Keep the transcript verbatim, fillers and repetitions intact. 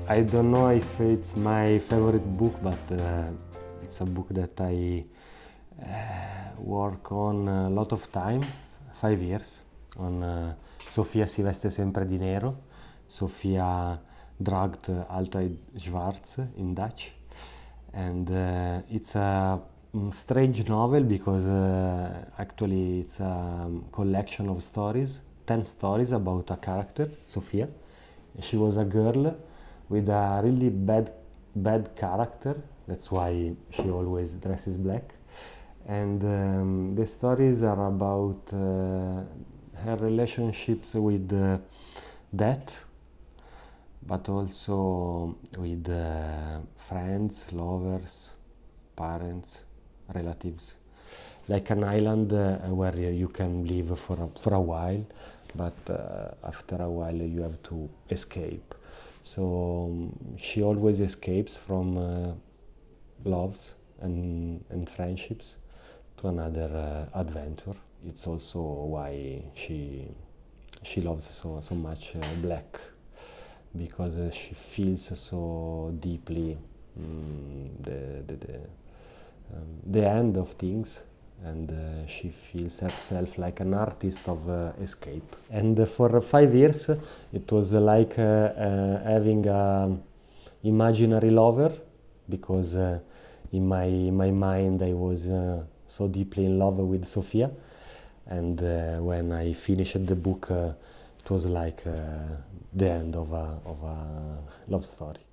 I don't know if it's my favorite book, but uh, it's a book that I uh, work on a lot of time, five years, on uh, Sofia si veste sempre di nero, Sofia drugged Altijd Zwart in Dutch. And uh, it's a um, strange novel because uh, actually it's a collection of stories, ten stories about a character, Sofia. She was a girl with a really bad, bad character. That's why she always dresses black. And um, the stories are about uh, her relationships with uh, death, but also with uh, friends, lovers, parents, relatives. Like an island uh, where you can live for a, for a while, but uh, after a while you have to escape. So um, she always escapes from uh, loves and, and friendships to another uh, adventure. It's also why she, she loves so, so much uh, black, because uh, she feels so deeply um, the, the, the, um, the end of things, and uh, she feels herself like an artist of uh, escape. And uh, for five years it was uh, like uh, uh, having an imaginary lover, because uh, in my, in my mind I was uh, so deeply in love with Sofia, and uh, when I finished the book uh, it was like uh, the end of a, of a love story.